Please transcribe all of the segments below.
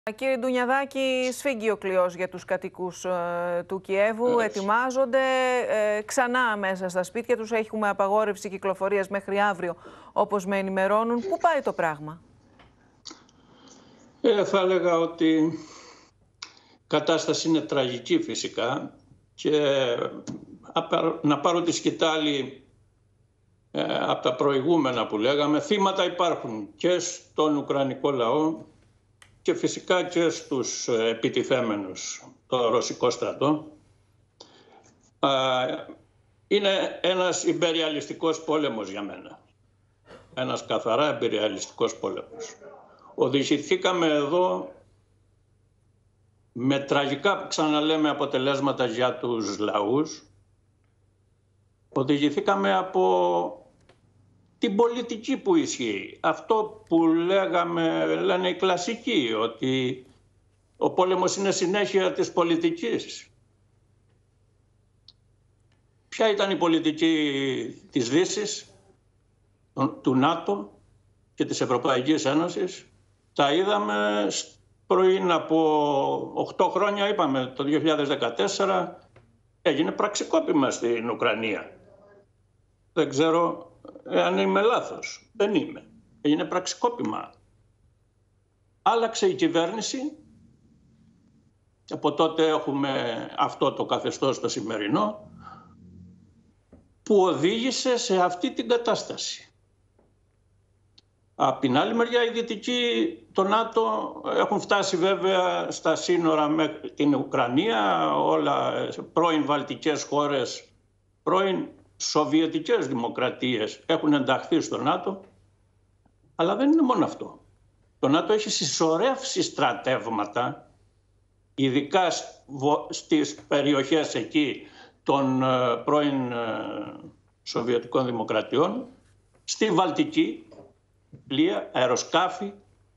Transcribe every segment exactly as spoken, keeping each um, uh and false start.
Κύριε Ντουνιαδάκη, σφίγγει ο κλειός για τους κατοικούς ε, του Κιέβου. Έτσι. Ετοιμάζονται ε, ξανά μέσα στα σπίτια τους. Έχουμε απαγόρευση κυκλοφορίας μέχρι αύριο, όπως με ενημερώνουν. Πού πάει το πράγμα? Ε, θα έλεγα ότι η κατάσταση είναι τραγική φυσικά και να πάρω τη σκητάλη ε, από τα προηγούμενα που λέγαμε. Θύματα υπάρχουν και στον Ουκρανικό λαό και φυσικά και στους επιτιθέμενους, το ρωσικό στρατό. Είναι ένας ιμπεριαλιστικός πόλεμος για μένα. Ένας καθαρά ιμπεριαλιστικός πόλεμος. Οδηγηθήκαμε εδώ με τραγικά, ξαναλέμε, αποτελέσματα για τους λαούς. Οδηγηθήκαμε από την πολιτική που ισχύει. Αυτό που λέγαμε, λένε οι κλασικοί, ότι ο πόλεμος είναι συνέχεια της πολιτικής. Ποια ήταν η πολιτική της Δύσης, του ΝΑΤΟ και της Ευρωπαϊκής Ένωσης? Τα είδαμε πριν από οκτώ χρόνια, είπαμε, το δύο χιλιάδες δεκατέσσερα, έγινε πραξικόπημα στην Ουκρανία. Δεν ξέρω αν είμαι λάθος. Δεν είμαι. Έγινε πραξικόπημα. Άλλαξε η κυβέρνηση. Από τότε έχουμε αυτό το καθεστώς το σημερινό που οδήγησε σε αυτή την κατάσταση. Απ' την άλλη μεριά, οι δυτικοί, το ΝΑΤΟ, έχουν φτάσει βέβαια στα σύνορα με την Ουκρανία, όλα πρώην βαλτικές χώρες, πρώην σοβιετικές δημοκρατίες έχουν ενταχθεί στο ΝΑΤΟ. Αλλά δεν είναι μόνο αυτό. Το ΝΑΤΟ έχει συσσωρεύσει στρατεύματα, ειδικά στις περιοχές εκεί των πρώην σοβιετικών δημοκρατιών, στη Βαλτική, πλοία, αεροσκάφη.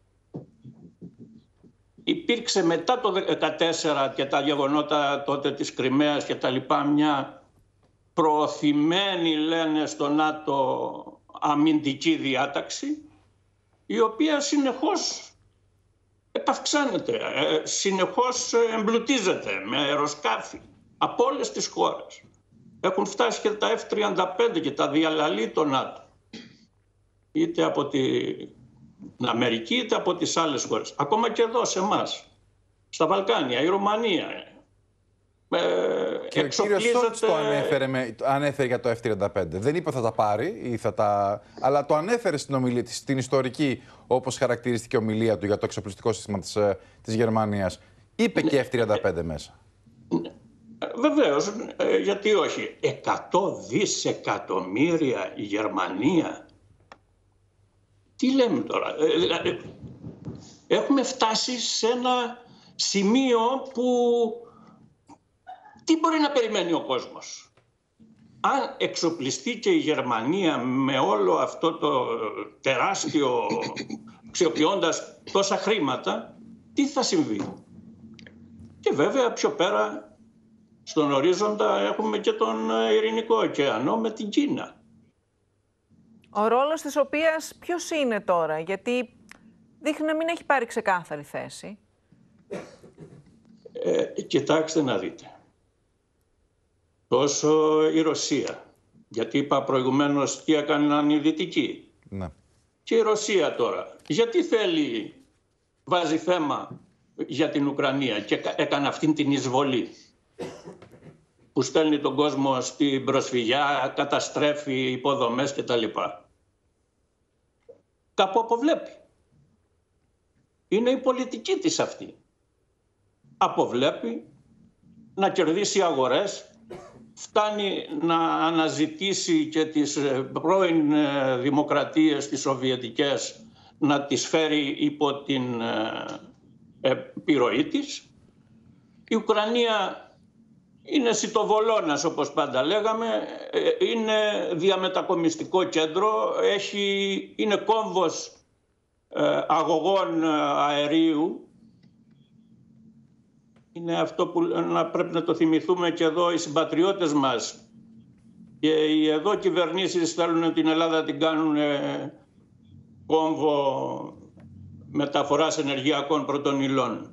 Υπήρξε μετά το δύο χιλιάδες δεκατέσσερα και τα γεγονότα τότε της Κριμαίας και τα λοιπά, μια προωθημένη, λένε, στο ΝΑΤΟ αμυντική διάταξη, η οποία συνεχώς επαυξάνεται, συνεχώς εμπλουτίζεται με αεροσκάφη από όλες τις χώρες. Έχουν φτάσει και τα εφ τριάντα πέντε και τα διαλαλεί το ΝΑΤΟ, είτε από την Αμερική είτε από τις άλλες χώρες. Ακόμα και εδώ σε εμάς, στα Βαλκάνια, η Ρουμανία. Και ο κύριος Σόλτς το ανέφερε, με, ανέφερε για το εφ τριάντα πέντε. Δεν είπε θα τα πάρει, ή θα τα... αλλά το ανέφερε στην, ομιλία, στην ιστορική, όπως χαρακτηρίστηκε η ομιλία του για το εξοπλιστικό σύστημα της, της Γερμανίας. Είπε ναι, και εφ τριάντα πέντε ναι, μέσα. Ναι. Βεβαίως, γιατί όχι. εκατό δισεκατομμύρια η Γερμανία. Τι λέμε τώρα. Έχουμε φτάσει σε ένα σημείο που... Τι μπορεί να περιμένει ο κόσμος? Αν εξοπλιστεί και η Γερμανία με όλο αυτό το τεράστιο, αξιοποιώντας τόσα χρήματα, τι θα συμβεί? Και βέβαια πιο πέρα στον ορίζοντα έχουμε και τον Ειρηνικό ωκεανό με την Κίνα. Ο ρόλος της οποίας ποιος είναι τώρα? Γιατί δείχνει να μην έχει πάρει ξεκάθαρη θέση. Ε, κοιτάξτε να δείτε. Τόσο η Ρωσία, γιατί είπα προηγουμένως τι έκαναν οι Δυτικοί. Ναι. Και η Ρωσία τώρα, γιατί θέλει, βάζει θέμα για την Ουκρανία και έκανε αυτήν την εισβολή που στέλνει τον κόσμο στην προσφυγιά, καταστρέφει υποδομές κτλ. Κάπου αποβλέπει. Είναι η πολιτική της αυτή. Αποβλέπει να κερδίσει αγορές. Φτάνει να αναζητήσει και τις πρώην δημοκρατίες, τις σοβιετικές, να τις φέρει υπό την επιρροή της. Η Ουκρανία είναι σιτοβολώνας, όπως πάντα λέγαμε, είναι διαμετακομιστικό κέντρο, έχει, είναι κόμβος αγωγών αερίου. Είναι αυτό που να πρέπει να το θυμηθούμε και εδώ οι συμπατριώτες μας. Και οι εδώ κυβερνήσεις θέλουν την Ελλάδα να την κάνουν κόμβο μεταφοράς ενεργειακών πρώτων υλών.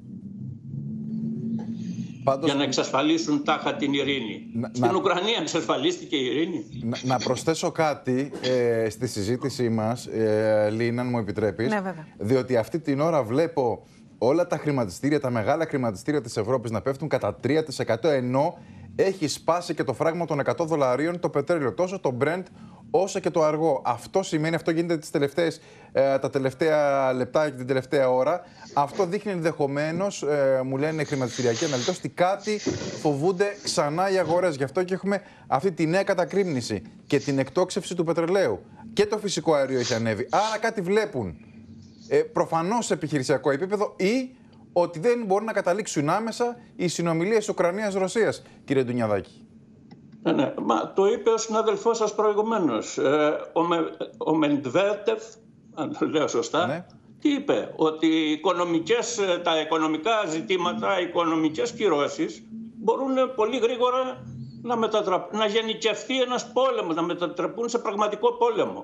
Πάντως, για να εξασφαλίσουν τάχα την ειρήνη. Να, Στην να, Ουκρανία εξασφαλίστηκε η ειρήνη. Να, να προσθέσω κάτι ε, στη συζήτησή μας, ε, Λίνα, αν μου επιτρέπεις. Ναι, βέβαια. Διότι αυτή την ώρα βλέπω όλα τα χρηματιστήρια, τα μεγάλα χρηματιστήρια της Ευρώπης να πέφτουν κατά τρία τοις εκατό, ενώ έχει σπάσει και το φράγμα των εκατό δολαρίων το πετρέλαιο, τόσο το Brent όσο και το αργό. Αυτό σημαίνει, αυτό γίνεται τις τελευταίες, ε, τα τελευταία λεπτά και την τελευταία ώρα. Αυτό δείχνει ενδεχομένως, ε, μου λένε οι χρηματιστηριακοί αναλυτές, ότι κάτι φοβούνται ξανά οι αγορές. Γι' αυτό και έχουμε αυτή τη νέα κατακρύμνηση και την εκτόξευση του πετρελαίου. Και το φυσικό αέριο έχει ανέβει. Άρα κάτι βλέπουν. Ε, προφανώς σε επιχειρησιακό επίπεδο ή ότι δεν μπορούν να καταλήξουν άμεσα οι συνομιλίες Ουκρανίας-Ρωσίας, κύριε Ντουνιαδάκη. Ναι, ναι. Μα το είπε ο συνάδελφός σας προηγουμένως. Ε, ο, Με, ο Μεντβέντεφ, αν το λέω σωστά, ναι. Τι είπε? Ότι οι οικονομικές, τα οικονομικά ζητήματα, οι οικονομικές κυρώσεις μπορούν πολύ γρήγορα να, μετατραπ... να γενικευθεί ένας πόλεμος, να μετατραπούν σε πραγματικό πόλεμο.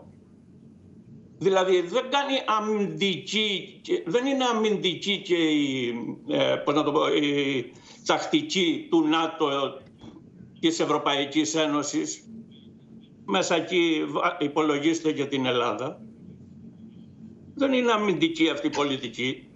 Δηλαδή δεν κάνει αμυντική, δεν είναι αμυντική και η, ε, πώς να το πω, η τακτική του ΝΑΤΟ, της Ευρωπαϊκής Ένωσης. Μέσα εκεί υπολογίστε και την Ελλάδα. Δεν είναι αμυντική αυτή η πολιτική.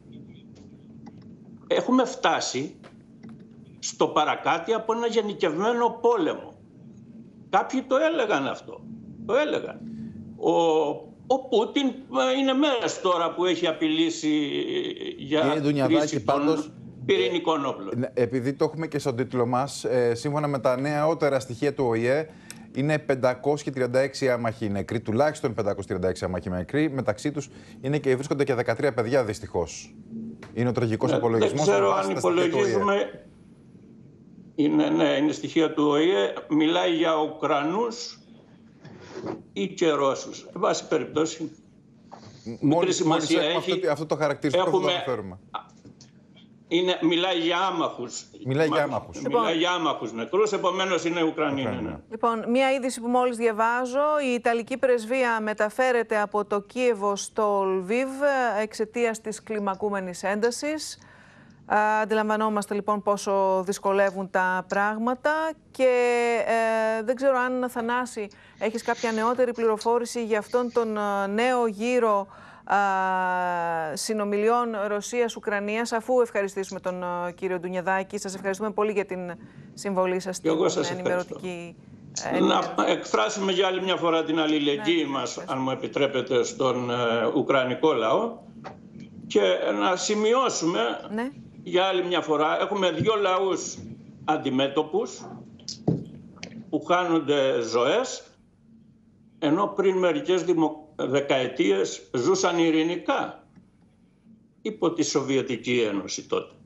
Έχουμε φτάσει στο παρακάτι από ένα γενικευμένο πόλεμο. Κάποιοι το έλεγαν αυτό. Το έλεγαν. Ο Ο Πούτιν είναι μέρες τώρα που έχει απειλήσει για χρήση των πυρηνικών όπλων. Επειδή το έχουμε και στον τίτλο μας, ε, σύμφωνα με τα νεότερα στοιχεία του Ο Η Ε, είναι πεντακόσιοι τριάντα έξι άμαχοι νεκροί, τουλάχιστον πεντακόσιοι τριάντα έξι άμαχοι νεκροί. Μεταξύ τους είναι και, βρίσκονται και δεκατρία παιδιά, δυστυχώς. Είναι ο τραγικός ναι, απολογισμός. Δεν ξέρω αν υπολογίζουμε. Είναι, ναι, είναι στοιχεία του Ο Η Ε. Μιλάει για Ουκρανούς ή και Ρώσους. Εν πάση περιπτώσει, μόλις, σημασία μόλις έχει. Αυτό, αυτό το χαρακτηριστικό έχουμε... που το αναφέρουμε. Είναι, μιλάει για άμαχους. Μιλάει για άμαχους. Λοιπόν, μιλάει για άμαχους νεκρούς, επομένως είναι Ουκρανοί. Ναι, ναι. Λοιπόν, μία είδηση που μόλις διαβάζω, η Ιταλική πρεσβεία μεταφέρεται από το Κίεβο στο Λβίβ εξαιτίας της κλιμακούμενης έντασης. Αντιλαμβανόμαστε λοιπόν πόσο δυσκολεύουν τα πράγματα και ε, δεν ξέρω αν, Θανάση, έχεις κάποια νεότερη πληροφόρηση για αυτόν τον νέο γύρο α, συνομιλιών Ρωσίας-Ουκρανίας, αφού ευχαριστήσουμε τον α, κύριο Ντουνιαδάκη. Σας ευχαριστούμε πολύ για την συμβολή σας στην ενημερωτική. Ε, να εκφράσουμε για άλλη μια φορά την αλληλεγγύη ναι, μας, αν μου επιτρέπετε, στον ε, Ουκρανικό λαό και να σημειώσουμε ναι. για άλλη μια φορά, έχουμε δύο λαούς αντιμέτωπους που χάνονται ζωές, ενώ πριν μερικές δημο... δεκαετίες ζούσαν ειρηνικά υπό τη Σοβιετική Ένωση τότε.